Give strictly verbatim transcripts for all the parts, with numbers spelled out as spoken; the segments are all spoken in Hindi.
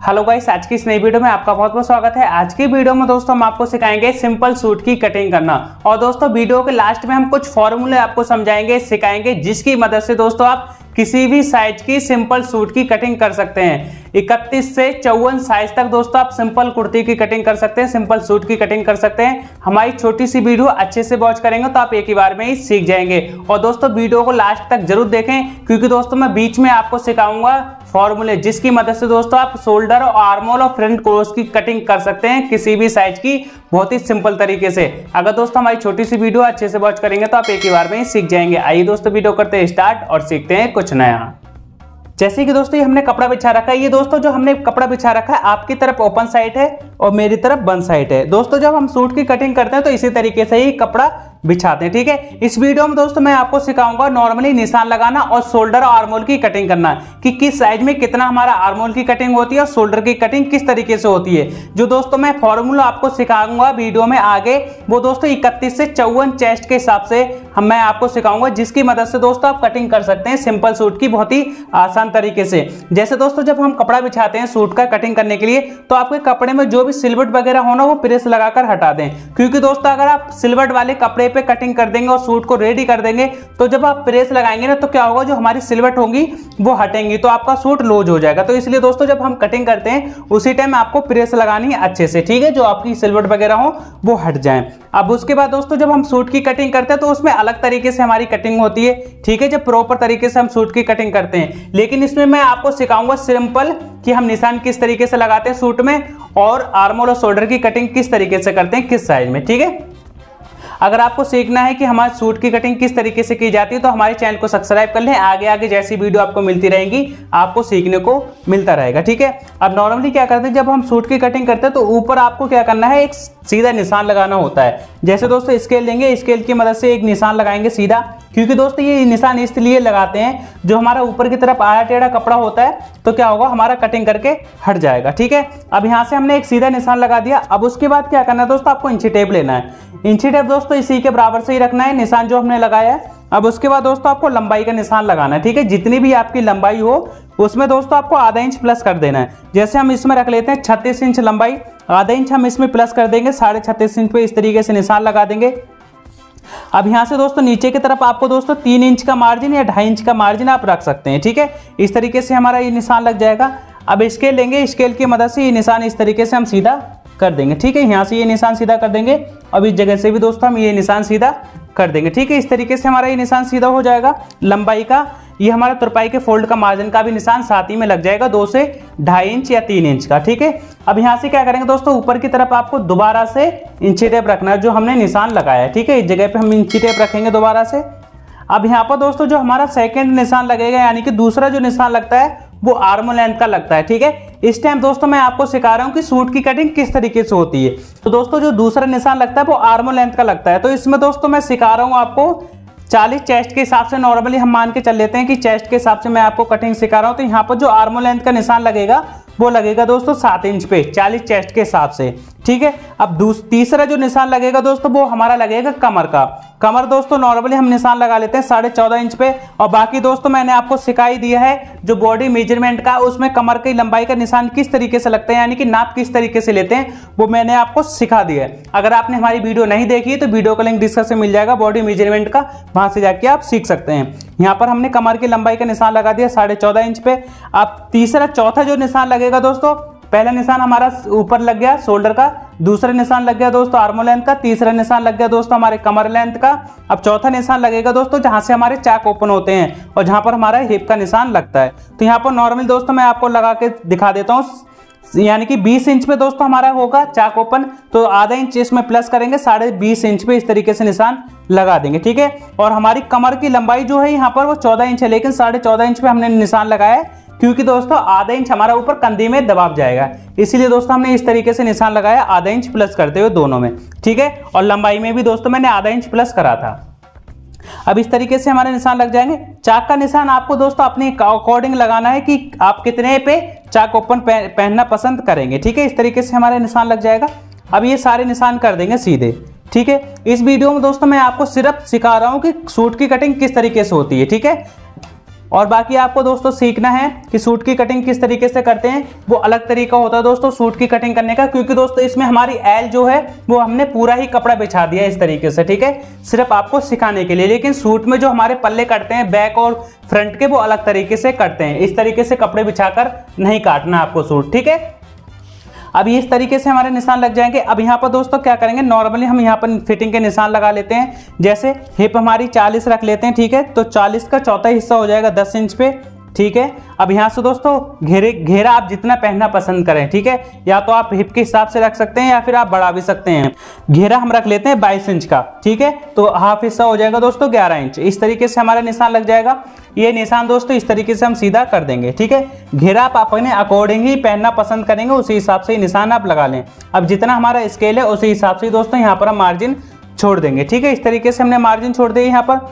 हेलो गाइस, आज की इस नई वीडियो में आपका बहुत बहुत स्वागत है। आज की वीडियो में दोस्तों हम आपको सिखाएंगे सिंपल सूट की कटिंग करना। और दोस्तों वीडियो के लास्ट में हम कुछ फॉर्मूले आपको समझाएंगे, सिखाएंगे, जिसकी मदद से दोस्तों आप किसी भी साइज की सिंपल सूट की कटिंग कर सकते हैं। इकतीस से चौवन साइज तक दोस्तों आप सिंपल कुर्ती की कटिंग कर सकते हैं, सिंपल सूट की कटिंग कर सकते हैं। हमारी छोटी सी वीडियो अच्छे से वॉच करेंगे तो आप एक ही बार में ही सीख जाएंगे। और दोस्तों वीडियो को लास्ट तक जरूर देखें, क्योंकि दोस्तों मैं बीच में आपको सिखाऊंगा फॉर्मूले, जिसकी मदद से दोस्तों आप शोल्डर और आर्मोल और फ्रंट क्रोस की कटिंग कर सकते हैं किसी भी साइज की, बहुत ही सिंपल तरीके से। अगर दोस्तों हमारी छोटी सी वीडियो अच्छे से वॉच करेंगे तो आप एक ही बार में ही सीख जाएंगे। आइए दोस्तों वीडियो करते हैं स्टार्ट और सीखते हैं कुछ नया। जैसे कि दोस्तों ये हमने कपड़ा बिछा रखा है, ये दोस्तों जो हमने कपड़ा बिछा रखा है आपकी तरफ ओपन साइड है और मेरी तरफ बंद साइड है। दोस्तों जब हम सूट की कटिंग करते हैं तो इसी तरीके से ही कपड़ा बिछाते हैं, ठीक है। इस वीडियो में दोस्तों मैं आपको सिखाऊंगा नॉर्मली निशान लगाना और शोल्डर और आर्मोल की कटिंग करना, कि किस साइज में कितना हमारा आर्मोल की कटिंग होती है और शोल्डर की कटिंग किस तरीके से होती है। जो दोस्तों मैं फॉर्मूला आपको सिखाऊंगा वीडियो में आगे, वो दोस्तों इकतीस से चौवन चेस्ट के हिसाब से हम मैं आपको सिखाऊंगा, जिसकी मदद से दोस्तों आप कटिंग कर सकते हैं सिंपल सूट की बहुत ही आसान तरीके से। जैसे दोस्तों जब हम कपड़ा बिछाते हैं सूट का कटिंग करने के लिए, तो आपके कपड़े में जो भी सिलवट वगैरह होना वो प्रेस लगाकर हटा दें, क्योंकि दोस्तों अगर आप सिलवट वाले कपड़े पे कटिंग कर देंगे और सूट को रेडी कर देंगे तो जब आप प्रेस लगाएंगे ना तो क्या होगा, जो हमारी सिलवट होगी वो हटेंगी तो आपका सूट लूज हो जाएगा। तो इसलिए दोस्तों जब हम कटिंग करते हैं उसी टाइम आपको प्रेस लगानी है अच्छे से, ठीक है, जो आपकी सिलवट वगैरह हो वो हट जाए। अब उसके बाद दोस्तों जब हम सूट की कटिंग करते हैं तो उसमें अलग तरीके से हमारी कटिंग होती है, ठीक है, जब प्रॉपर तरीके से हम सूट की कटिंग करते हैं। लेकिन इसमें मैं आपको सिखाऊंगा सिंपल कि हम निशान किस तरीके से लगाते हैं सूट में और आर्मोल और शोल्डर की कटिंग किस तरीके से करते हैं किस साइज में, ठीक है। अगर आपको सीखना है कि हमारे सूट की कटिंग किस तरीके से की जाती है तो हमारे चैनल को सब्सक्राइब कर लें। आगे आगे जैसी वीडियो आपको मिलती रहेंगी आपको सीखने को मिलता रहेगा, ठीक है। अब नॉर्मली क्या करते हैं, जब हम सूट की कटिंग करते हैं तो ऊपर आपको क्या करना है, एक सीधा निशान लगाना होता है। जैसे दोस्तों स्केल लेंगे, स्केल की मदद से एक निशान लगाएंगे सीधा, क्योंकि दोस्तों ये निशान इसलिए लगाते हैं, जो हमारा ऊपर की तरफ आया टेढ़ा कपड़ा होता है तो क्या होगा, हमारा कटिंग करके हट जाएगा, ठीक है। अब यहाँ से हमने एक सीधा निशान लगा दिया। अब उसके बाद क्या करना है दोस्तों, आपको इंची टेप लेना है। इंची टेप दोस्तों इसी के बराबर से ही रखना है निशान जो हमने लगाया है। अब उसके बाद दोस्तों आपको लंबाई का निशान लगाना है, ठीक है। जितनी भी आपकी लंबाई हो उसमें दोस्तों आपको आधा इंच प्लस कर देना है। जैसे हम इसमें रख लेते हैं छत्तीस इंच लंबाई, आधा इंच हम इसमें प्लस कर देंगे, साढ़े छत्तीस इंच पे इस तरीके से निशान लगा देंगे। अब यहाँ से दोस्तों नीचे की तरफ आपको दोस्तों तीन इंच का मार्जिन या ढाई इंच का मार्जिन आप रख सकते हैं, ठीक है। इस तरीके से हमारा ये निशान लग जाएगा। अब स्केल लेंगे, स्केल की मदद से ये निशान इस तरीके से हम सीधा कर देंगे, ठीक है। यहाँ से ये निशान सीधा कर देंगे। अब इस जगह से भी दोस्तों हम ये निशान सीधा कर देंगे, ठीक है। इस तरीके से हमारा ये निशान सीधा हो जाएगा। लंबाई का ये हमारा तुरपाई के फोल्ड का मार्जिन का भी निशान साथ ही में लग जाएगा, दो से ढाई इंच या तीन इंच का, ठीक है। अब यहाँ से क्या करेंगे दोस्तों, ऊपर की तरफ आपको दोबारा से इंची टेप रखना है जो हमने निशान लगाया है, ठीक है। इस जगह पे हम इंची टेप रखेंगे दोबारा से। अब यहाँ पर दोस्तों जो हमारा सेकंड निशान लगेगा, यानी कि दूसरा जो निशान लगता है वो आर्म लेंथ का लगता है, ठीक है। इस टाइम दोस्तों मैं आपको सिखा रहा हूँ कि सूट की कटिंग किस तरीके से होती है। तो दोस्तों जो दूसरा निशान लगता है वो आर्म लेंथ का लगता है। तो इसमें दोस्तों मैं सिखा रहा हूँ आपको चालीस चेस्ट के हिसाब से, नॉर्मली हम मान के चल लेते हैं कि चेस्ट के हिसाब से मैं आपको कटिंग सिखा रहा हूँ। तो यहाँ पर जो आर्म लेंथ का निशान लगेगा वो लगेगा दोस्तों सात इंच पे, चालीस चेस्ट के हिसाब से, ठीक है। अब तीसरा जो निशान लगेगा दोस्तों वो हमारा लगेगा कमर का। कमर दोस्तों नॉर्मली हम निशान लगा लेते हैं साढ़े चौदह इंच पे। और बाकी दोस्तों मैंने आपको सिखाई दिया है जो बॉडी मेजरमेंट का, उसमें कमर की लंबाई का निशान किस तरीके से लगता है, यानी कि नाप किस तरीके से लेते हैं, वो मैंने आपको सिखा दिया है। अगर आपने हमारी वीडियो नहीं देखी है तो वीडियो का लिंक डिस्क्रिप्शन में मिल जाएगा बॉडी मेजरमेंट का, वहां से जाके आप सीख सकते हैं। यहाँ पर हमने कमर की लंबाई का निशान लगा दिया साढ़े चौदह इंच पे। अब तीसरा चौथा जो निशान लगेगा दोस्तों, पहला निशान हमारा ऊपर लग गया शोल्डर का, दूसरा निशान लग गया दोस्तों आर्म लेंथ का, तीसरा निशान लग गया दोस्तों हमारे कमर लेंथ का। अब चौथा निशान लगेगा दोस्तों जहां से हमारे चाक ओपन होते हैं और जहां पर हमारा हिप का निशान लगता है। तो यहाँ पर नॉर्मल दोस्तों मैं आपको लगा के दिखा देता हूँ, यानी कि बीस इंच पे दोस्तों हमारा होगा चाक ओपन, तो आधा इंच इसमें प्लस करेंगे, साढ़े बीस इंच पे इस तरीके से निशान लगा देंगे, ठीक है। और हमारी कमर की लंबाई जो है यहाँ पर वो चौदह इंच है, लेकिन साढ़े चौदह इंच पे हमने निशान लगाया है, क्योंकि दोस्तों आधा इंच हमारा ऊपर कंधे में दबाव जाएगा, इसीलिए दोस्तों हमने इस तरीके से निशान लगाया आधा इंच प्लस करते हुए दोनों में, ठीक है। और लंबाई में भी दोस्तों मैंने आधा इंच प्लस करा था। अब इस तरीके से हमारे निशान लग जाएंगे। चाक का निशान आपको दोस्तों अपने अकॉर्डिंग लगाना है कि आप कितने पे चाक ओपन पहनना पसंद करेंगे, ठीक है। इस तरीके से हमारे निशान लग जाएगा। अब ये सारे निशान कर देंगे सीधे, ठीक है। इस वीडियो में दोस्तों मैं आपको सिर्फ सिखा रहा हूं कि सूट की कटिंग किस तरीके से होती है, ठीक है। और बाकी आपको दोस्तों सीखना है कि सूट की कटिंग किस तरीके से करते हैं, वो अलग तरीका होता है दोस्तों सूट की कटिंग करने का, क्योंकि दोस्तों इसमें हमारी एल जो है वो हमने पूरा ही कपड़ा बिछा दिया इस तरीके से, ठीक है, सिर्फ आपको सिखाने के लिए। लेकिन सूट में जो हमारे पल्ले कटते हैं बैक और फ्रंट के, वो अलग तरीके से कटते हैं, इस तरीके से कपड़े बिछाकर नहीं काटना आपको सूट, ठीक है। अब इस तरीके से हमारे निशान लग जाएंगे। अब यहाँ पर दोस्तों क्या करेंगे, नॉर्मली हम यहाँ पर फिटिंग के निशान लगा लेते हैं। जैसे हिप हमारी चालीस रख लेते हैं, ठीक है, तो चालीस का चौथा हिस्सा हो जाएगा दस इंच पे, ठीक है। अब यहाँ से दोस्तों घेरे घेरा आप जितना पहनना पसंद करें, ठीक है, या तो आप हिप के हिसाब से रख सकते हैं या फिर आप बढ़ा भी सकते हैं। घेरा हम रख लेते हैं बाईस इंच का, ठीक है, तो हाफ हिस्सा हो जाएगा दोस्तों ग्यारह इंच। इस तरीके से हमारा निशान लग जाएगा। ये निशान दोस्तों इस तरीके से हम सीधा कर देंगे, ठीक है। घेरा आप अपने अकॉर्डिंग ही पहनना पसंद करेंगे, उसी हिसाब से निशान आप लगा लें। अब जितना हमारा स्केल है उसी हिसाब से दोस्तों यहाँ पर हम मार्जिन छोड़ देंगे, ठीक है। इस तरीके से हमने मार्जिन छोड़ दिया यहाँ पर।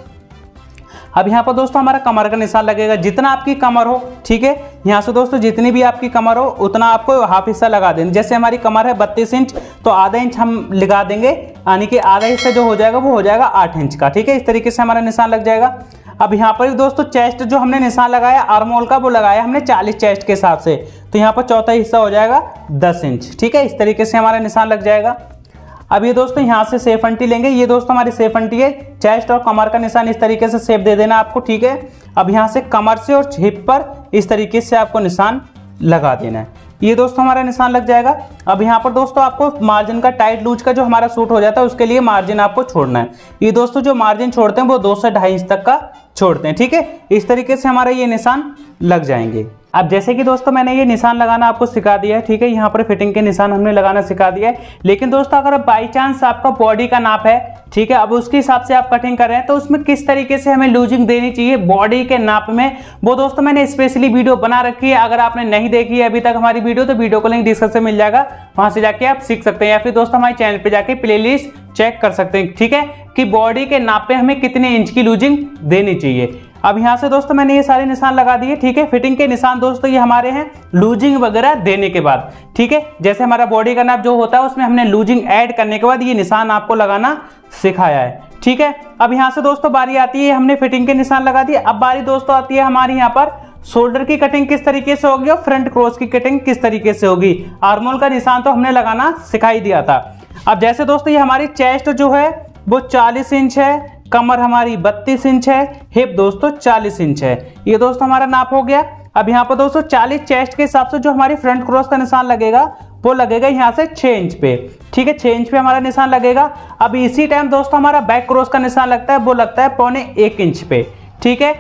अब यहाँ पर दोस्तों हमारा कमर का निशान लगेगा, जितना आपकी कमर हो, ठीक है, यहाँ से दोस्तों जितनी भी आपकी कमर हो उतना आपको हाफ हिस्सा लगा देंगे। जैसे हमारी कमर है बत्तीस इंच, तो आधा इंच हम लगा देंगे, यानी कि आधा हिस्सा जो हो जाएगा वो हो जाएगा आठ इंच का, ठीक है। इस तरीके से हमारा निशान लग जाएगा। अब यहाँ पर दोस्तों चेस्ट जो हमने निशान लगाया आर्मोल का, वो लगाया हमने चालीस चेस्ट के हिसाब से, तो यहाँ पर चौथा हिस्सा हो जाएगा दस इंच, ठीक है। इस तरीके से हमारा निशान लग जाएगा। अब ये दोस्तों यहाँ से सेफ अंटी लेंगे, ये दोस्तों हमारी सेफ अंटी है। चेस्ट और कमर का निशान इस तरीके से सेफ दे देना आपको, ठीक है। अब यहाँ से कमर से और हिप पर इस तरीके से आपको निशान लगा देना है। ये दोस्तों हमारा निशान लग जाएगा। अब यहाँ पर दोस्तों आपको मार्जिन का टाइट लूज का जो हमारा सूट हो जाता है उसके लिए मार्जिन आपको छोड़ना है। ये दोस्तों जो मार्जिन छोड़ते हैं वो दो से ढाई इंच तक का छोड़ते हैं, ठीक है। इस तरीके से हमारा ये निशान लग जाएंगे। अब जैसे कि दोस्तों मैंने ये निशान लगाना आपको सिखा दिया है, ठीक है, यहाँ पर फिटिंग के निशान हमने लगाना सिखा दिया है। लेकिन दोस्तों अगर बाई चांस आपका बॉडी का नाप है, ठीक है, अब उसके हिसाब से आप कटिंग कर रहे हैं तो उसमें किस तरीके से हमें लूजिंग देनी चाहिए बॉडी के नाप में, वो दोस्तों मैंने स्पेशली वीडियो बना रखी है। अगर आपने नहीं देखी है अभी तक हमारी वीडियो, तो वीडियो को लिंक डिस्क्रिप्शन में मिल जाएगा, वहां से जाके आप सीख सकते हैं, या फिर दोस्तों हमारे चैनल पे जाके प्लेलिस्ट चेक कर सकते हैं, ठीक है, कि बॉडी के नाप पे हमें कितने इंच की लूजिंग देनी चाहिए। अब यहाँ से दोस्तों मैंने ये सारे निशान लगा दिए, ठीक है। फिटिंग के निशान दोस्तों ये हमारे हैं लूजिंग वगैरह देने के बाद, ठीक है। जैसे हमारा बॉडी का नाप जो होता है उसमें हमने लूजिंग ऐड करने के बाद ये निशान आपको लगाना सिखाया है, ठीक है। अब यहाँ से दोस्तों बारी आती है, हमने फिटिंग के निशान लगा दिए। अब बारी दोस्तों आती है हमारी यहाँ पर शोल्डर की कटिंग किस तरीके से होगी और फ्रंट क्रॉस की कटिंग किस तरीके से होगी। आर्मोल का निशान तो हमने लगाना सिखाई दिया था। अब जैसे दोस्तों ये हमारी चेस्ट जो है वो चालीस इंच है, कमर हमारी बत्तीस इंच है, हिप दोस्तों चालीस इंच है, ये दोस्तों हमारा नाप हो गया। अब यहाँ पर दोस्तों चालीस चेस्ट के हिसाब से जो हमारी फ्रंट क्रॉस का निशान लगेगा वो लगेगा यहाँ से छह इंच पे, ठीक है, छह इंच पे हमारा निशान लगेगा। अब इसी टाइम दोस्तों हमारा बैक क्रॉस का निशान लगता है, वो लगता है पौने एक इंच पे, ठीक है।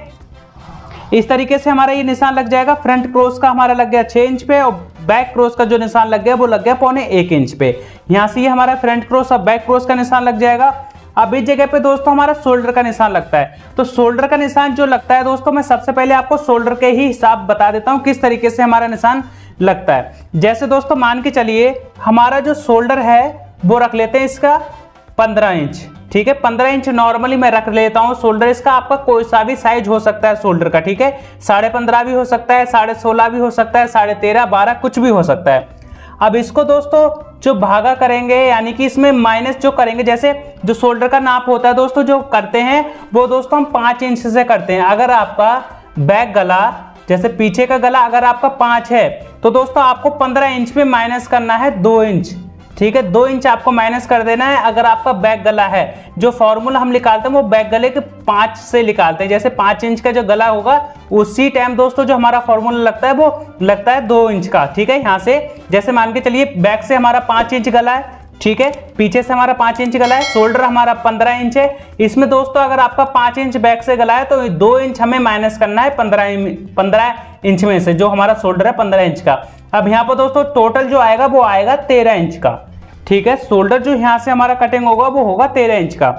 इस तरीके से हमारा ये निशान लग जाएगा। फ्रंट क्रॉस का हमारा लग गया छह इंच पे और बैक क्रॉस का जो निशान लग गया वो लग गया पौने एक इंच पे। यहाँ से ये हमारा फ्रंट क्रॉस और बैक क्रॉस का निशान लग जाएगा। अब इस जगह पे दोस्तों हमारा शोल्डर का निशान लगता है, तो शोल्डर का निशान जो लगता है दोस्तों, मैं सबसे पहले आपको शोल्डर के ही हिसाब बता देता हूँ किस तरीके से हमारा निशान लगता है। जैसे दोस्तों मान के चलिए हमारा जो शोल्डर है वो रख लेते हैं इसका पंद्रह इंच, ठीक है, पंद्रह इंच नॉर्मली मैं रख लेता हूँ शोल्डर। इसका आपका कोई सा भी साइज हो सकता है शोल्डर का, ठीक है, साढ़े पंद्रह भी हो सकता है, साढ़े सोलह भी हो सकता है, साढ़े तेरह बारह कुछ भी हो सकता है। अब इसको दोस्तों जो भागा करेंगे, यानी कि इसमें माइनस जो करेंगे, जैसे जो शोल्डर का नाप होता है दोस्तों जो करते हैं वो दोस्तों हम पाँच इंच से करते हैं। अगर आपका बैक गला, जैसे पीछे का गला अगर आपका पाँच है तो दोस्तों आपको पंद्रह इंच पे माइनस करना है दो इंच, ठीक है, दो इंच आपको माइनस कर देना है। अगर आपका बैक गला है, जो फॉर्मूला हम निकालते हैं वो बैक गले के पाँच से निकालते हैं। जैसे पाँच इंच का जो गला होगा उसी टाइम दोस्तों जो हमारा फॉर्मूला लगता है वो लगता है दो इंच का, ठीक है। यहाँ से जैसे मान के चलिए बैक से हमारा पाँच इंच गला है, ठीक है, पीछे से हमारा पाँच इंच गला है, शोल्डर हमारा पंद्रह इंच है। इसमें दोस्तों अगर आपका पाँच इंच बैक से गला है तो दो इंच हमें माइनस करना है पंद्रह पंद्रह इंच में से, जो हमारा शोल्डर है पंद्रह इंच का। अब यहाँ पर दोस्तों टोटल जो आएगा वो आएगा तेरह इंच का, ठीक है। शोल्डर जो यहाँ से हमारा कटिंग होगा वो होगा तेरह इंच का।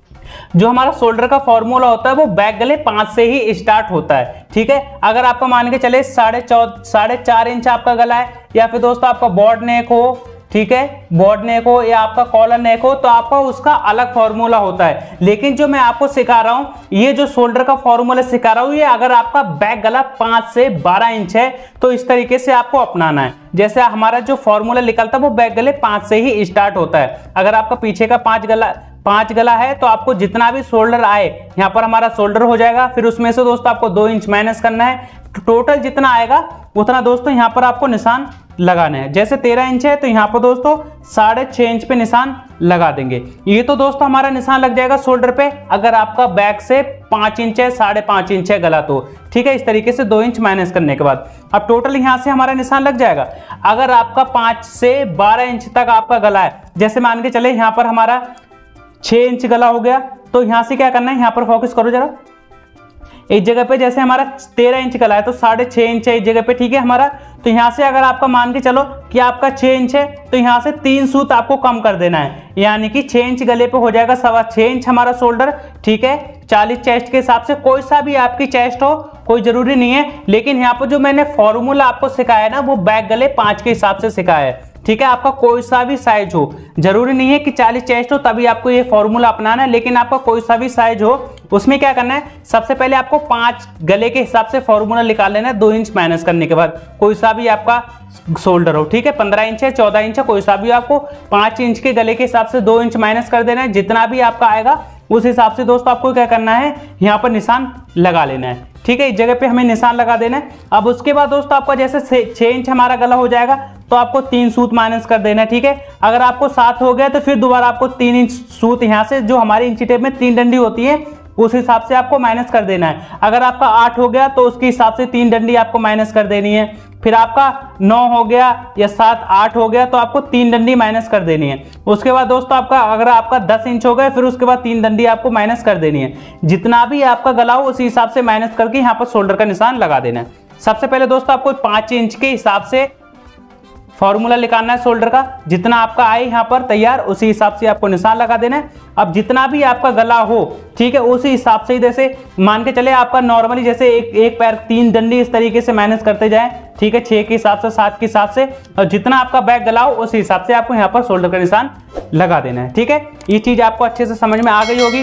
जो हमारा शोल्डर का फॉर्मूला होता है वो बैक गले पांच से ही स्टार्ट होता है, ठीक है। अगर आपका मान के चले साढ़े चौदह साढ़े चार इंच आपका गला है, या फिर दोस्तों आपका बॉर्ड नेक हो, ठीक है, बॉर्ड नेक हो या आपका कॉलर नेक हो, तो आपका उसका अलग फॉर्मूला होता है। लेकिन जो मैं आपको सिखा रहा हूं, ये जो शोल्डर का फॉर्मूला सिखा रहा हूं, ये अगर आपका बैक गला पाँच से बारह इंच है तो इस तरीके से आपको अपनाना है। जैसे हमारा जो फॉर्मूला निकलता है वो बैक गले पाँच से ही स्टार्ट होता है। अगर आपका पीछे का पाँच गला पांच गला है तो आपको जितना भी शोल्डर आए यहाँ पर हमारा शोल्डर हो जाएगा। फिर उसमें से दोस्तों आपको दो इंच माइनस करना है, टोटल जितना आएगा उतना दोस्तों यहाँ पर आपको निशान लगाना है। जैसे तेरह इंच है तो यहाँ पर दोस्तों साढ़े छह इंच पे निशान लगा देंगे। ये तो दोस्तों हमारा निशान लग जाएगा शोल्डर पे। अगर आपका बैक से पांच इंच है, साढ़े पांच इंच है गला तो ठीक है, इस तरीके से दो इंच माइनस करने के बाद अब टोटल यहाँ से हमारा निशान लग जाएगा। अगर आपका पांच से बारह इंच तक आपका गला है, जैसे मान के चले यहाँ पर हमारा छह इंच गला हो गया, तो यहाँ से क्या करना है, यहाँ पर फोकस करो जरा इस जगह पे। जैसे हमारा तेरह इंच गला है तो साढ़े छह इंच है इस जगह पे, ठीक है हमारा। तो यहाँ से अगर आपका मान के चलो कि आपका छह इंच है तो यहाँ से तीन सूत आपको कम कर देना है, यानी कि छह इंच गले पे हो जाएगा सवा छह इंच हमारा शोल्डर, ठीक है। चालीस चेस्ट के हिसाब से, कोई सा भी आपकी चेस्ट हो कोई जरूरी नहीं है, लेकिन यहाँ पर जो मैंने फॉर्मूला आपको सिखाया ना वो बैक गले पांच के हिसाब से सिखाया है, ठीक है। आपका कोई सा भी साइज हो, जरूरी नहीं है कि चालीस चेस्ट हो तभी आपको ये फॉर्मूला अपनाना है, लेकिन आपका कोई सा भी साइज हो उसमें क्या करना है, सबसे पहले आपको पांच गले के हिसाब से फॉर्मूला निकाल लेना है, दो इंच माइनस करने के बाद। कोई सा भी आपका शोल्डर हो, ठीक है, पंद्रह इंच है, चौदह इंच है, कोई सा भी आपको पांच इंच के गले के हिसाब से दो इंच माइनस कर देना है। जितना भी आपका आएगा उस हिसाब से दोस्तों आपको क्या करना है, यहाँ पर निशान लगा लेना है, ठीक है। इस जगह पे हमें निशान लगा देना है। अब उसके बाद दोस्तों आपका जैसे छह इंच हमारा गला हो जाएगा तो आपको तीन सूत माइनस कर देना है, ठीक है। अगर आपको सात हो गया तो फिर दोबारा आपको तीन इंच सूत यहाँ से, जो हमारी इंची टेप में तीन डंडी होती है उस हिसाब से आपको माइनस कर देना है। अगर आपका आठ हो गया तो उसके हिसाब से तीन डंडी आपको माइनस कर देनी है। फिर आपका नौ हो गया या सात आठ हो गया तो आपको तीन डंडी माइनस कर देनी है। उसके बाद दोस्तों आपका अगर आपका दस इंच हो गया फिर उसके बाद तीन डंडी आपको माइनस कर देनी है। जितना भी आपका गला हो उसी हिसाब से माइनस करके यहाँ पर शोल्डर का निशान लगा देना है। सबसे पहले दोस्तों आपको पांच इंच के हिसाब से फॉर्मूला निकालना है शोल्डर का, जितना आपका आए यहाँ पर तैयार उसी हिसाब से आपको निशान लगा देना है। अब जितना भी आपका गला हो, ठीक है, उसी हिसाब से, जैसे मान के चले आपका नॉर्मली जैसे एक एक पैर तीन डंडी इस तरीके से माइनस करते जाएं, ठीक है, छह के हिसाब से, सात के हिसाब से, और जितना आपका बैक गला हो उसी हिसाब से आपको यहाँ पर शोल्डर का निशान लगा देना है, ठीक है। ये चीज आपको अच्छे से समझ में आ गई होगी।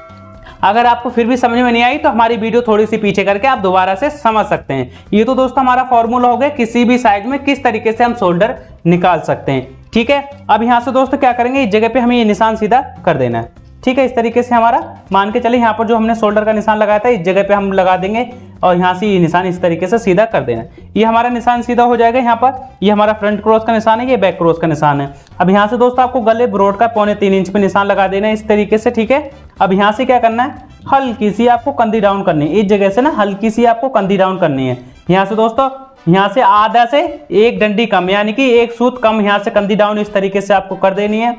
अगर आपको फिर भी समझ में नहीं आई तो हमारी वीडियो थोड़ी सी पीछे करके आप दोबारा से समझ सकते हैं। ये तो दोस्तों हमारा फॉर्मूला हो गया किसी भी साइज में किस तरीके से हम शोल्डर निकाल सकते हैं, ठीक है। अब यहाँ से दोस्तों क्या करेंगे, इस जगह पे हमें ये निशान सीधा कर देना है, ठीक है। इस तरीके से हमारा मान के चले यहाँ पर जो हमने शोल्डर का निशान लगाया था इस जगह पे हम लगा देंगे और यहाँ से ये निशान इस तरीके से सीधा कर देना है। ये हमारा निशान सीधा हो जाएगा। यहाँ पर ये हमारा फ्रंट क्रॉस का निशान है, ये बैक क्रॉस का निशान है। अब यहाँ से दोस्तों आपको गले ब्रॉड का पौने तीन इंच पे निशान लगा देना है इस तरीके से, ठीक है। अब यहाँ से क्या करना है, हल्की सी आपको कंधी डाउन करनी है, इस जगह से ना हल्की सी आपको कंधी डाउन करनी है। यहाँ से दोस्तों यहाँ से आधा से एक डंडी कम, यानी कि एक सूत कम, यहाँ से कंधी डाउन इस तरीके से आपको कर देनी है।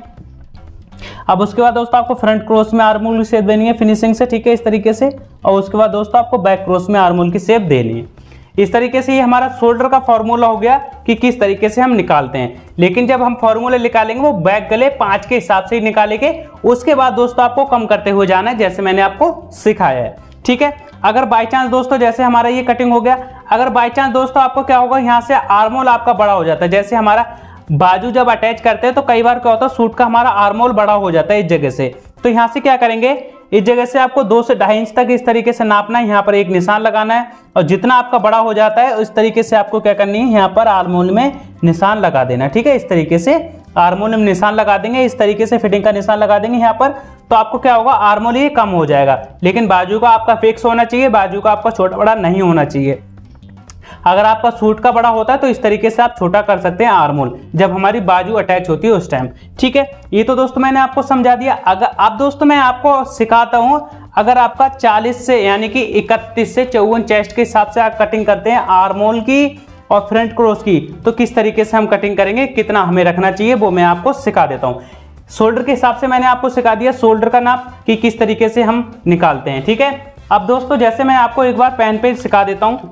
अब उसके बाद दोस्तों आपको फ्रंट क्रॉस में आर्महोल की शेप देनी है फिनिशिंग से, ठीक है, इस तरीके से। और उसके बाद दोस्तों आपको बैक क्रॉस में आर्महोल की शेप देनी है। इस तरीके से ये हमारा शोल्डर का फॉर्मूला हो गया कि किस तरीके से हम निकालते हैं। लेकिन जब हम फॉर्मूले निकालेंगे वो बैक गले पांच के हिसाब से ही निकालेंगे। उसके बाद दोस्तों आपको कम करते हुए जाना है, जैसे मैंने आपको सिखाया है, ठीक है। अगर बाई चांस दोस्तों जैसे हमारा ये कटिंग हो गया, अगर बाई चांस दोस्तों आपको क्या होगा, यहाँ से आर्महोल आपका बड़ा हो जाता है। जैसे हमारा बाजू जब अटैच करते हैं तो कई बार क्या होता है, सूट का हमारा आर्महोल बड़ा हो जाता है इस जगह से। तो यहाँ से क्या करेंगे, इस जगह से आपको दो से ढाई इंच तक इस तरीके से नापना है, यहाँ पर एक निशान लगाना है। और जितना आपका बड़ा हो जाता है उस तरीके से आपको क्या करनी है, यहाँ पर आर्महोल में निशान लगा देना है, ठीक है। इस तरीके से आर्महोल में निशान लगा देंगे, इस तरीके से फिटिंग का निशान लगा देंगे यहाँ पर। तो आपको क्या होगा, आर्महोल ये कम हो जाएगा। लेकिन बाजू का आपका फिक्स होना चाहिए, बाजू का आपका छोटा बड़ा नहीं होना चाहिए। अगर आपका सूट का बड़ा होता है तो इस तरीके से आप छोटा कर सकते हैं आर्महोल, जब हमारी बाजू अटैच होती है उस टाइम, ठीक है। ये तो दोस्तों मैंने आपको समझा दिया। अगर अब दोस्तों मैं आपको सिखाता हूं, अगर आपका चालीस से यानी कि इकतीस से चौवन चेस्ट के हिसाब से आप कटिंग करते हैं आर्महोल की और फ्रंट क्रॉस की, तो किस तरीके से हम कटिंग करेंगे, कितना हमें रखना चाहिए, वो मैं आपको सिखा देता हूँ। शोल्डर के हिसाब से मैंने आपको सिखा दिया शोल्डर का नाप कि किस तरीके से हम निकालते हैं, ठीक है। अब दोस्तों जैसे मैं आपको एक बार पेन पे सिखा देता हूँ।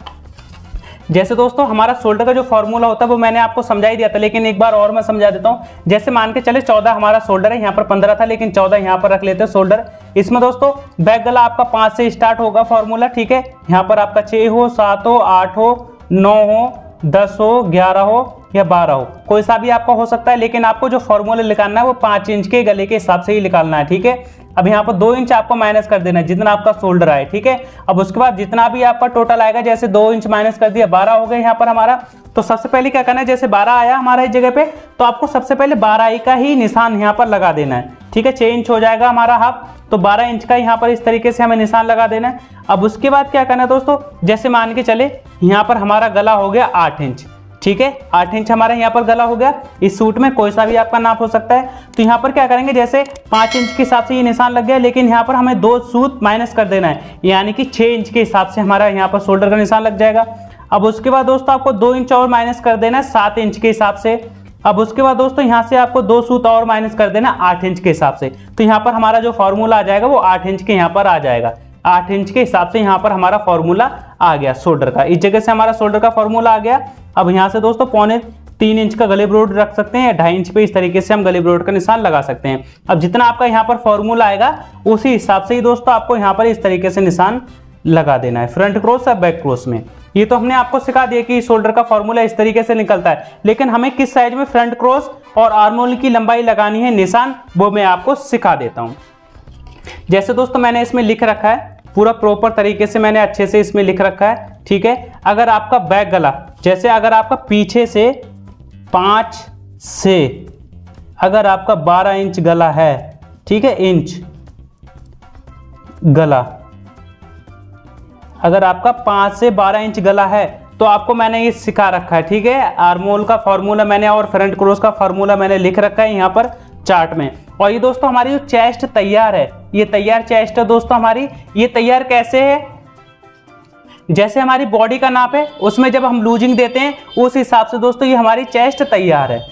जैसे दोस्तों हमारा शोल्डर का जो फॉर्मूला होता है वो मैंने आपको समझा ही दिया था, लेकिन एक बार और मैं समझा देता हूँ। जैसे मान के चले चौदह हमारा शोल्डर है, यहाँ पर पंद्रह था लेकिन चौदह यहाँ पर रख लेते हैं शोल्डर। इसमें दोस्तों बैक गला आपका पाँच से स्टार्ट होगा फॉर्मूला, ठीक है। यहाँ पर आपका छः हो, सात हो, आठ हो, नौ हो, दस हो, ग्यारह हो या बारह हो, कोई सा भी आपका हो सकता है। लेकिन आपको जो फॉर्मूला निकालना है वो पाँच इंच के गले के हिसाब से ही निकालना है, ठीक है। अब यहाँ पर दो इंच आपको माइनस कर देना है जितना आपका शोल्डर आए, ठीक है। अब उसके बाद जितना भी आपका टोटल आएगा, जैसे दो इंच माइनस कर दिया, बारह हो गए यहाँ पर हमारा। तो सबसे पहले क्या करना है, जैसे बारह आया हमारा इस जगह पे, तो आपको सबसे पहले बारह का ही निशान यहाँ पर लगा देना है, ठीक है, छह इंच हो जाएगा हमारा हाफ, तो बारह इंच का यहाँ पर इस तरीके से हमें निशान लगा देना है। अब उसके बाद क्या करना है दोस्तों, जैसे मान के चले यहाँ पर हमारा गला हो गया आठ इंच, ठीक है, आठ इंच हमारा यहाँ पर गला हो गया। इस सूट में कोई सा भी आपका नाप हो सकता है। तो यहाँ पर क्या करेंगे, जैसे पाँच इंच के हिसाब से ये निशान लग गया, लेकिन यहाँ पर हमें दो सूत माइनस कर देना है, यानी कि छः इंच के हिसाब से हमारा यहाँ पर शोल्डर का निशान लग जाएगा। अब उसके बाद दोस्तों आपको दो इंच और माइनस कर देना है सात इंच के हिसाब से। अब उसके बाद दोस्तों यहाँ से आपको दो सूत और माइनस कर देना आठ इंच के हिसाब से। तो यहाँ पर हमारा जो फॉर्मूला आ जाएगा वो आठ इंच के यहाँ पर आ जाएगा। आठ इंच के हिसाब से यहाँ पर हमारा फॉर्मूला आ गया शोल्डर का। इस जगह से हमारा शोल्डर का फॉर्मूला आ गया। अब यहाँ से दोस्तों पौने तीन इंच का गले ब्रोड रख सकते हैं या ढाई इंच पे इस तरीके से हम गले ब्रोड का निशान लगा सकते हैं। अब जितना आपका यहाँ पर फॉर्मूला आएगा उसी हिसाब से ही दोस्तों आपको यहाँ पर इस तरीके से निशान लगा देना है, फ्रंट क्रॉस या बैक क्रॉस में। ये तो हमने आपको सिखा दिया कि शोल्डर का फॉर्मूला इस तरीके से निकलता है, लेकिन हमें किस साइज में फ्रंट क्रॉस और आर्महोल की लंबाई लगानी है निशान, वो मैं आपको सिखा देता हूँ। जैसे दोस्तों मैंने इसमें लिख रखा है, पूरा प्रॉपर तरीके से मैंने अच्छे से इसमें लिख रखा है, ठीक है। अगर आपका बैक गला, जैसे अगर आपका पीछे से पाँच से अगर आपका बारह इंच गला है, ठीक है, इंच गला, अगर आपका पाँच से बारह इंच गला है तो आपको मैंने ये सिखा रखा है, ठीक है। आर्महोल का फॉर्मूला मैंने और फ्रंट क्रॉस का फॉर्मूला मैंने लिख रखा है यहाँ पर चार्ट में। और ये दोस्तों हमारी जो चेस्ट तैयार है, ये तैयार चेस्ट है दोस्तों हमारी। ये तैयार कैसे है, जैसे हमारी बॉडी का नाप है उसमें जब हम लूजिंग देते हैं उस हिसाब से दोस्तों ये हमारी चेस्ट तैयार है,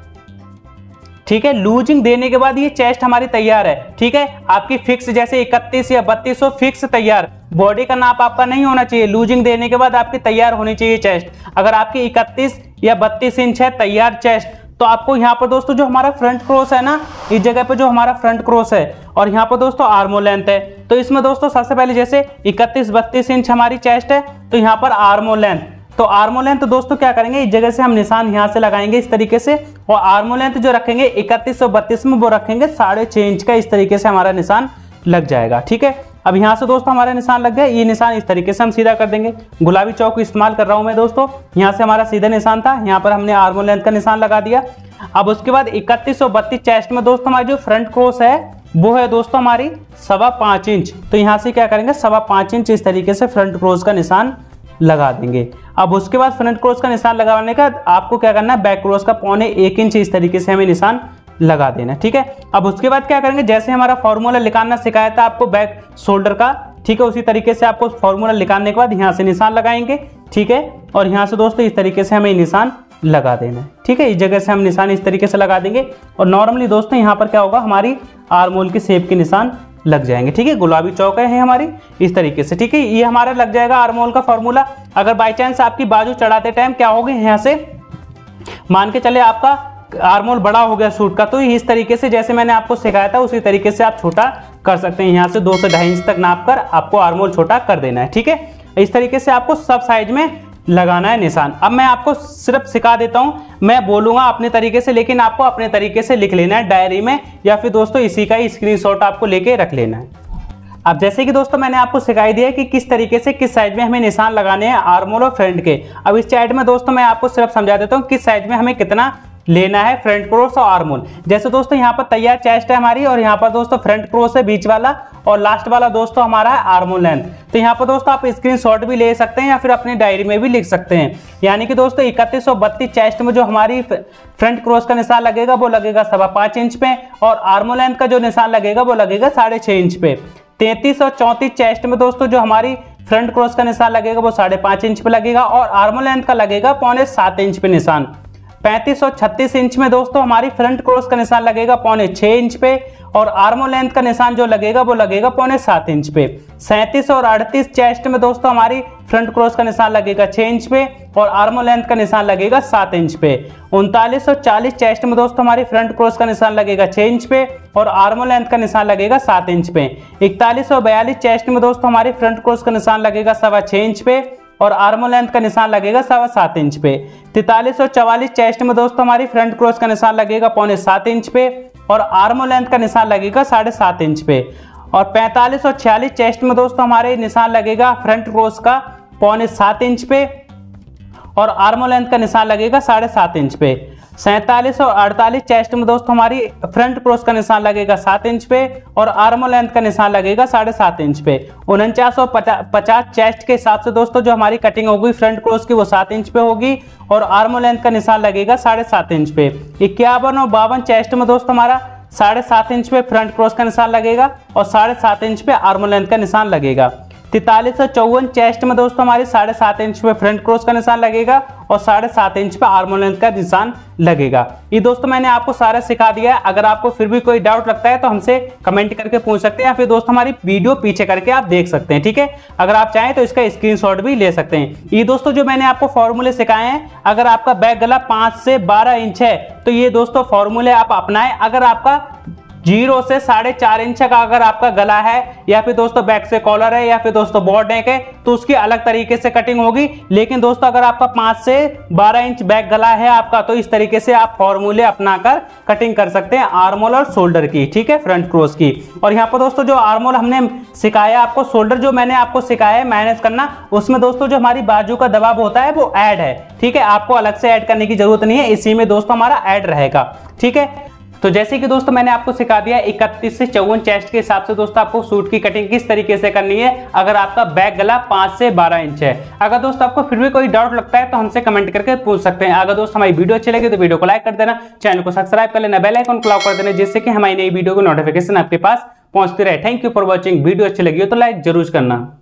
ठीक है। लूजिंग देने के बाद ये चेस्ट हमारी तैयार है, ठीक है। आपकी फिक्स जैसे इकतीस या बत्तीस हो फिक्स तैयार, बॉडी का नाप आपका नहीं होना चाहिए। लूजिंग देने के बाद आपकी तैयार होनी चाहिए चेस्ट। अगर आपकी इकतीस या बत्तीस इंच है तैयार चेस्ट, तो आपको यहाँ पर दोस्तों जो हमारा फ्रंट क्रॉस है ना, इस जगह पे जो हमारा फ्रंट क्रॉस है और यहाँ पर दोस्तों आर्महोल लेंथ है, तो इसमें दोस्तों सबसे पहले जैसे इकतीस बत्तीस इंच हमारी चेस्ट है तो यहाँ पर आर्महोल लेंथ, तो आर्महोल लेंथ दोस्तों क्या करेंगे, इस जगह से हम निशान यहाँ से लगाएंगे इस तरीके से, और आर्महोल लेंथ जो रखेंगे इकतीस और बत्तीस में वो रखेंगे साढ़े छः इंच का, इस तरीके से हमारा निशान लग जाएगा, ठीक है। अब यहाँ से दोस्तों हमारा निशान लग गया, ये निशान इस तरीके से हम सीधा कर देंगे। गुलाबी चौक इस्तेमाल कर रहा हूँ मैं दोस्तों, यहाँ से हमारा सीधा निशान था, यहाँ पर हमने आर्महोल लेंथ का निशान लगा दिया। अब उसके बाद इकतीस और बत्तीस चेस्ट में दोस्तों हमारी जो फ्रंट क्रॉस है वो है दोस्तों हमारी सवा पाँच इंच, तो यहाँ से क्या करेंगे सवा पाँच इंच इस तरीके से फ्रंट क्रॉस का निशान लगा देंगे। अब उसके बाद फ्रंट क्रॉस का निशान लगाने का आपको क्या करना है, बैक क्रॉस का पौने एक इंच इस तरीके से हमें निशान लगा देना, ठीक है। अब उसके बाद क्या करेंगे, जैसे हमारा फॉर्मूला निकालना सिखाया था आपको बैक शोल्डर का, ठीक है, उसी तरीके से आपको फॉर्मूला निकालने के बाद यहाँ से निशान लगाएंगे, ठीक है। और यहाँ से दोस्तों इस तरीके से हमें निशान लगा देना है, ठीक है। इस जगह से हम निशान इस तरीके से लगा देंगे और नॉर्मली दोस्तों यहाँ पर क्या होगा, हमारी आर्महोल की शेप के निशान लग जाएंगे, ठीक है। गुलाबी चौक है हमारी इस तरीके से, ठीक है। ये हमारा लग जाएगा आर्महोल का फॉर्मूला। अगर बाई चांस आपकी बाजू चढ़ाते टाइम क्या होगा, यहाँ से मान के चले आपका आर्महोल बड़ा हो गया सूट का, तो इस तरीके से जैसे मैंने आपको सिखाया था उसी तरीके से आप छोटा कर सकते हैं। यहाँ से दो से ढाई इंच तक नाप कर आपको आर्महोल छोटा कर देना है, ठीक है। इस तरीके से आपको सब साइज में लगाना है निशान। अब मैं आपको सिर्फ सिखा देता हूं, मैं बोलूंगा अपने तरीके से, लेकिन आपको अपने तरीके से लिख लेना है डायरी में, या फिर दोस्तों इसी का ही स्क्रीनशॉट आपको लेके रख लेना है। अब जैसे कि दोस्तों मैंने आपको सिखाई दिया कि किस तरीके से किस साइज में हमें निशान लगाने हैं आर्महोल और फ्रंट के। अब इस चार्ट में दोस्तों मैं आपको सिर्फ समझा देता हूँ किस साइज में हमें कितना लेना है फ्रंट क्रॉस और आर्महोल। जैसे दोस्तों यहाँ पर तैयार चेस्ट है हमारी और यहाँ पर दोस्तों फ्रंट क्रॉस है बीच वाला, और लास्ट वाला दोस्तों हमारा है आर्महोल लेंथ। तो यहाँ पर दोस्तों आप स्क्रीनशॉट भी ले सकते हैं या फिर अपनी डायरी में भी लिख सकते हैं। यानी कि दोस्तों इकतीस और बत्तीस चेस्ट में जो हमारी फ्रंट क्रॉस का निशान लगेगा वो लगेगा सवा पाँच इंच पे, और आर्महोल लेंथ का जो निशान लगेगा वो लगेगा साढ़े छः इंच पे। तैंतीस और चौंतीस चेस्ट में दोस्तों जो हमारी फ्रंट क्रॉस का निशान लगेगा वो साढ़े पाँच इंच पे लगेगा, और आर्महोल लेंथ का लगेगा पौने सात इंच पे निशान। पैंतीस और छत्तीस इंच में दोस्तों हमारी फ्रंट क्रॉस का निशान लगेगा पौने छः इंच पे, और आर्महोल लेंथ का निशान जो लगेगा वो लगेगा पौने सात इंच पे। सैंतीस और अड़तीस चेस्ट में दोस्तों हमारी फ्रंट क्रॉस का निशान लगेगा छः इंच पे, और आर्महोल लेंथ का निशान लगेगा सात इंच पे। उनतालीस और चालीस चेस्ट में दोस्तों हमारी फ्रंट क्रॉस का निशान लगेगा छः इंच पे, और आर्महोल लेंथ का निशान लगेगा सात इंच पे। इकतालीस और बयालीस चेस्ट में दोस्तों हमारी फ्रंट क्रॉस का निशान लगेगा सवा छः इंच पे, और आर्महोल लेंथ का निशान लगेगा सवा सात इंच पे। तैंतालीस और चवालीस चेस्ट में दोस्तों हमारी फ्रंट क्रॉस का निशान लगेगा पौने सात इंच पे, और आर्महोल लेंथ का निशान लगेगा साढ़े सात इंच पे। और पैंतालीस और छियालीस चेस्ट में दोस्तों हमारे निशान लगेगा फ्रंट क्रॉस का पौने सात इंच पे, और आर्मो लेंथ का निशान लगेगा साढ़े सात इंच पे। सैंतालीस और अड़तालीस चेस्ट में दोस्तों हमारी फ्रंट क्रॉस का निशान लगेगा सात इंच पे और आर्मो लेंथ का निशान लगेगा साढ़े सात इंच पे। उनचास और पचास चेस्ट के हिसाब से दोस्तों जो हमारी कटिंग होगी फ्रंट क्रॉस की वो सात इंच पे होगी और आर्मो लेंथ का निशान लगेगा साढ़े सात इंच पे। इक्यावन और बावन चेस्ट में दोस्तों हमारा साढ़े सात इंच पे फ्रंट क्रॉस का निशान लगेगा और साढ़े सात इंच पे आर्मो लेंथ का निशान लगेगा। तैंतालीस और चौवन चेस्ट में दोस्तों हमारी साढ़े सात इंच पे फ्रंट क्रॉस का निशान लगेगा और साढ़े सात इंच पे आर्मो लेंथ का निशान लगेगा। ये दोस्तों मैंने आपको सारा सिखा दिया है। अगर आपको फिर भी कोई डाउट लगता है तो हमसे कमेंट करके पूछ सकते हैं या फिर दोस्तों हमारी वीडियो पीछे करके आप देख सकते हैं, ठीक है। अगर आप चाहें तो इसका स्क्रीनशॉट भी ले सकते हैं। ये दोस्तों जो मैंने आपको फॉर्मूले सिखाए हैं, अगर आपका बैक गला पांच से बारह इंच है तो ये दोस्तों फॉर्मूले आप अपनाएं। अगर आपका जीरो से साढ़े चार इंच का अगर आपका गला है या फिर दोस्तों बैक से कॉलर है या फिर दोस्तों बॉड नेक है तो उसकी अलग तरीके से कटिंग होगी। लेकिन दोस्तों अगर आपका पांच से बारह इंच बैक गला है आपका तो इस तरीके से आप फॉर्मूले अपनाकर कटिंग कर सकते हैं आर्मोल और शोल्डर की, ठीक है, फ्रंट क्रॉस की। और यहाँ पर दोस्तों जो आर्मोल हमने सिखाया आपको, शोल्डर जो मैंने आपको सिखाया है मैनेज करना, उसमें दोस्तों जो हमारी बाजू का दबाव होता है वो ऐड है, ठीक है। आपको अलग से ऐड करने की जरूरत नहीं है, इसी में दोस्तों हमारा ऐड रहेगा, ठीक है। तो जैसे कि दोस्तों मैंने आपको सिखा दिया इकतीस से चौवन चेस्ट के हिसाब से दोस्तों आपको सूट की कटिंग किस तरीके से करनी है अगर आपका बैक गला पांच से बारह इंच है। अगर दोस्तों आपको फिर भी कोई डाउट लगता है तो हमसे कमेंट करके पूछ सकते हैं। अगर दोस्तों हमारी वीडियो अच्छी लगी तो वीडियो को लाइक कर देना, चैनल को सब्सक्राइब कर लेना, बेल आइकन क्लिक कर देना जिससे कि हमारी नई वीडियो की नोटिफिकेशन आपके पास पहुंचती रहे। Thank you for watching. Video अच्छी लगी हो तो लाइक जरूर करना।